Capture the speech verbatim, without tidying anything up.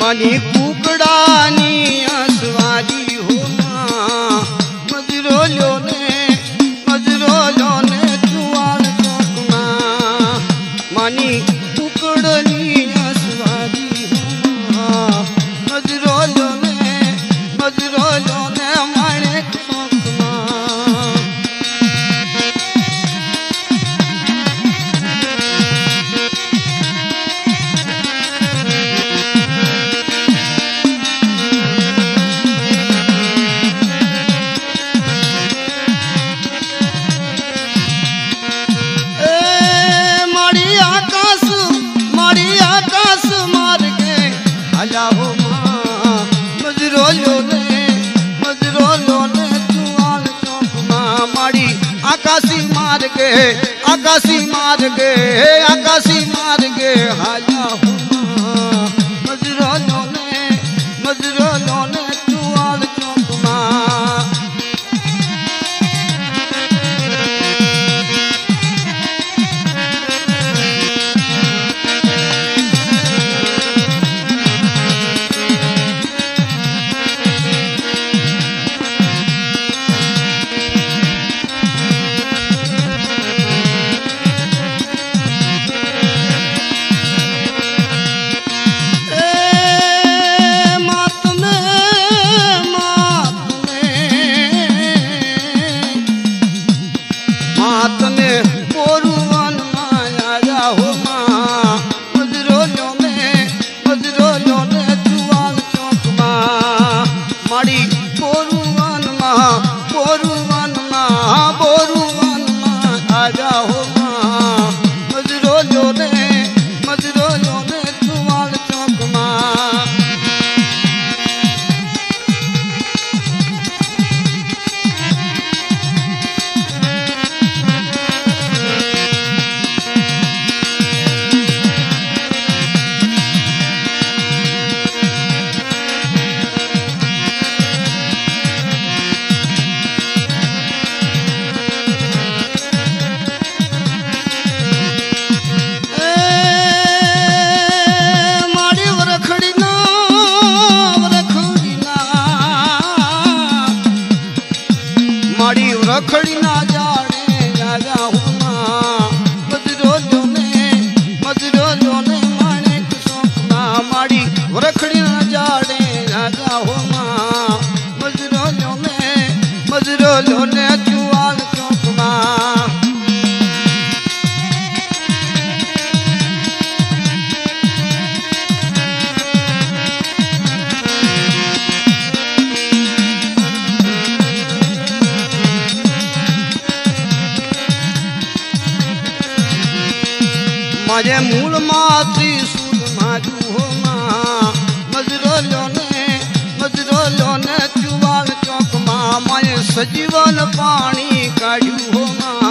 मानी कुकड़ानी असवारी हो मां मजरो लो ने मजरो लो ने जुआल चौकना मानी कुकड़नी असवारी हो मां मजरो लो ने मजरो लो ने माने चौकना हो मां मजरो लो ने मजरो लो ने जुआल चौकना माड़ी आकाशी मार गे आकाशी मार गे आकाशी मार गे हाया हो मां मजरो लो ने मजरो लो ने जुआल चौकना तने बोरुवन माया हो मां मजरो लो ने मजरो लो ने जुआल चौकना माड़ी बोरुवन मां बोरुवन मां बोरुवन मां आजा हो मां मजरो लो ने मजरो लो ने जुआल चौकना माड़ी रखड़ी ना जाने राजा हो मां मजरो लो ने मजरो लो ने माने चौकना माड़ी रखड़ी ना जाने राजा हो मां मजरो लो ने मजरो लो ने जुआल चौकना माजे मूल मात्री सूल माजू हो मां मजरो लो ने मजरो लो ने जुआल चौक मां माए सजीवन पानी काढ़ू हो मां